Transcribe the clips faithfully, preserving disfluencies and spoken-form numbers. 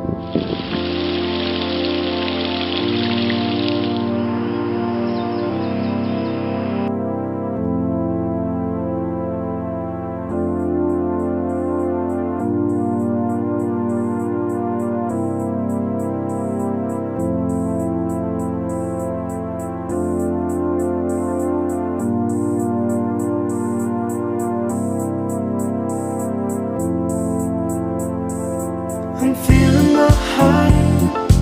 I'm feeling my heart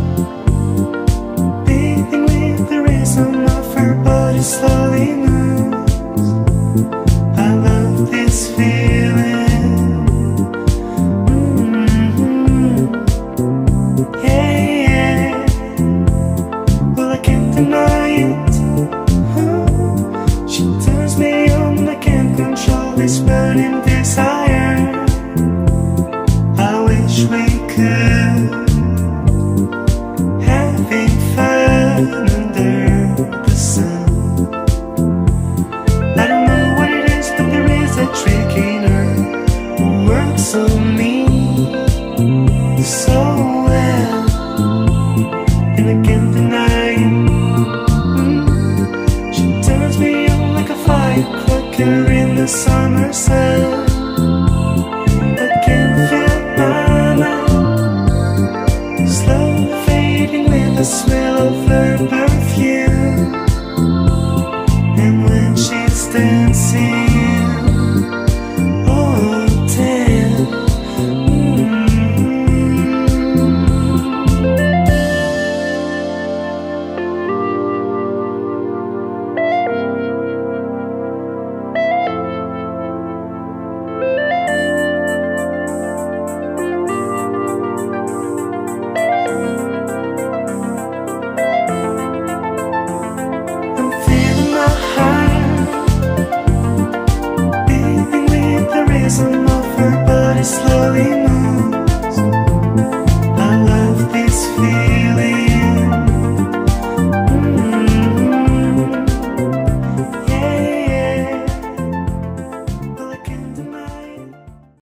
beating with the rhythm of her body slowly moves. I love this feeling. Mm-hmm. Yeah, yeah. Well, I can't deny it. Huh? She turns me on, I can't control this burning desire. I wish we